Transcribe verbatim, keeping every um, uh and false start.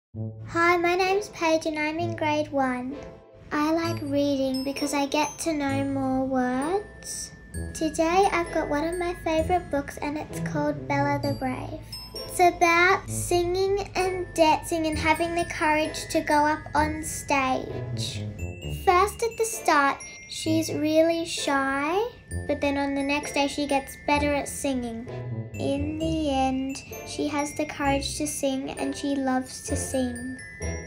Hi, my name's Paige and I'm in grade one. I like reading because I get to know more words. Today I've got one of my favourite books and it's called Bella the Brave. It's about singing and dancing and having the courage to go up on stage. First at the start, she's really shy, but then on the next day she gets better at singing. In the end, she has the courage to sing and she loves to sing.